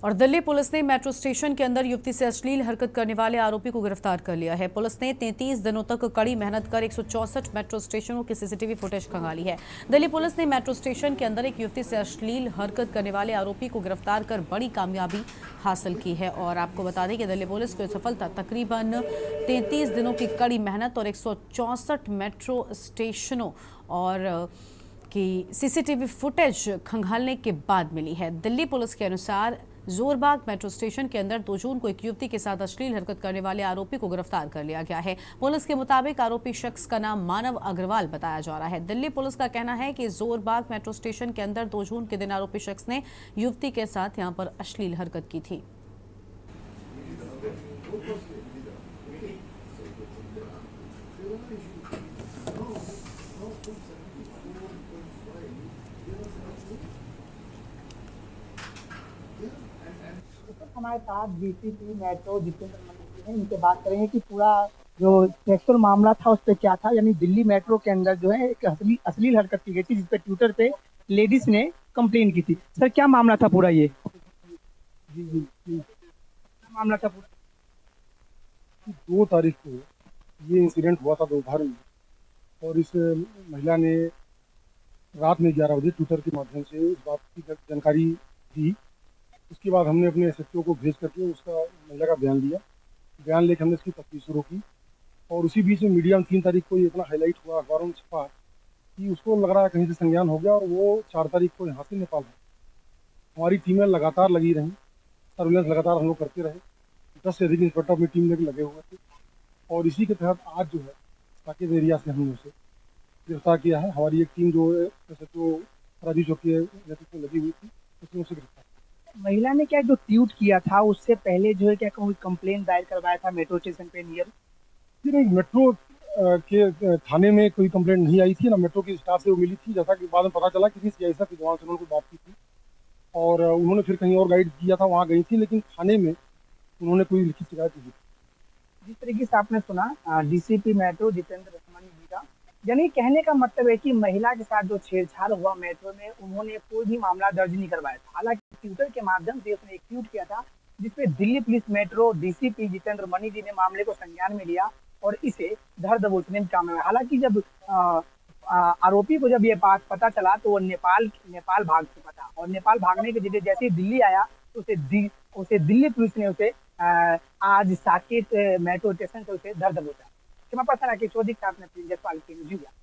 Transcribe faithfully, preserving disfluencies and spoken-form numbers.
और दिल्ली पुलिस ने metro station के अंदर युवती से अश्लील हरकत करने वाले आरोपी को गिरफ्तार कर लिया है। पुलिस ने तैंतीस दिनों तक कड़ी मेहनत कर एक सौ चौसठ मेट्रो स्टेशनों की सीसीटीवी फुटेज खंगाली है। दिल्ली पुलिस ने मेट्रो स्टेशन के अंदर एक युवती से अश्लील हरकत करने वाले आरोपी को गिरफ्तार कर बड़ी कामयाबी हासिल की है। और आपको बता दें कि दिल्ली पुलिस को सफलता तकरीबन तैंतीस दिनों की कड़ी मेहनत और एक सौ चौसठ मेट्रो स्टेशनों और की सीसीटीवी फुटेज खंगालने के बाद मिली है। दिल्ली पुलिस के अनुसार जोरबाग मेट्रो स्टेशन के अंदर दो जून को एक युवती के साथ अश्लील हरकत करने वाले आरोपी को गिरफ्तार कर लिया गया है। पुलिस के मुताबिक आरोपी शख्स का नाम मानव अग्रवाल बताया जा रहा है। दिल्ली पुलिस का कहना है कि जोरबाग मेट्रो स्टेशन के अंदर दो जून के दिन आरोपी शख्स ने युवती के साथ यहां पर अश्लील हरकत की थी। हमारे साथ डीसीपी मेट्रो जितेंद्र मनी हैं, इनसे बात करेंगे कि पूरा जो सेक्सुअल मामला था उस पर क्या था। यानी दिल्ली मेट्रो के अंदर जो है एक असली अश्लील हरकत की गई थी, जिस पे ट्विटर पे लेडीज ने कंप्लेन की थी। सर, क्या मामला था पूरा? ये जी जी जी क्या मामला था पूरा? दो तारीख को ये इंसिडेंट हुआ था दोपहर में, और इस महिला ने रात में ग्यारह बजे ट्विटर के माध्यम से इस बात की जानकारी दी। उसके बाद हमने अपने एस एच ओ को भेज करके उसका महिला का बयान लिया। बयान लेकर हमने इसकी तफ्तीश शुरू की, और उसी बीच में मीडिया में तीन तारीख को ये इतना हाईलाइट हुआ, अखबारों में छपा कि उसको लग रहा है कहीं से संज्ञान हो गया, और वो चार तारीख को यहाँ से नेपाल है। हमारी टीमें लगातार लगी रहीं, सर्विलेंस लगातार हम लोग करते रहे। दस से अधिक इंस्पेक्टर अपनी टीम लेकर लगे हुए थे, और इसी के तहत आज जो है साकेत एरिया से हमने उसे गिरफ्तार किया है। हमारी एक टीम जो एस एच ओ राजू चौकी नेतृत्व में लगी हुई थी, उसने उसे गिरफ्तार। महिला ने क्या जो ट्वीट किया था उससे पहले जो है क्या कोई कंप्लेन दायर करवाया था मेट्रो स्टेशन पे नियर? जी नहीं, मेट्रो के थाने में कोई कंप्लेंट नहीं आई थी ना, मेट्रो की स्टाफ से वो मिली थी। जैसा कि बाद में पता चला किसी सीआईएसएफ के जवान से उन्होंने बात की थी, और उन्होंने फिर कहीं और गाइड किया था, वहाँ गई थी, लेकिन थाने में उन्होंने कोई लिखित शिकायत नहीं की। जिस तरीके से आपने सुना डीसीपी मेट्रो जितेंद्र मनी जी का, यानी कहने का मतलब है कि महिला के साथ जो छेड़छाड़ हुआ मेट्रो में, उन्होंने कोई भी मामला दर्ज नहीं करवाया था। हालांकि ट्विटर के माध्यम से उसने एक ट्वीट किया था जिसपे Delhi police metro DCP Jitendra Mani ji ने मामले को संज्ञान में लिया और इसे धर दबोचने में कामयाब है। हालांकि जब आ, आ, आरोपी को जब ये बात पता चला तो वो नेपाल नेपाल भाग चुका था, और नेपाल भागने के जरिए जैसे ही दिल्ली आया तो उसे दि, उसे दिल्ली पुलिस ने उसे आ, आज साकेत मेट्रो स्टेशन से उसे धर दबोचा। क्षमा प्रार्थना की चौधरी साहब ने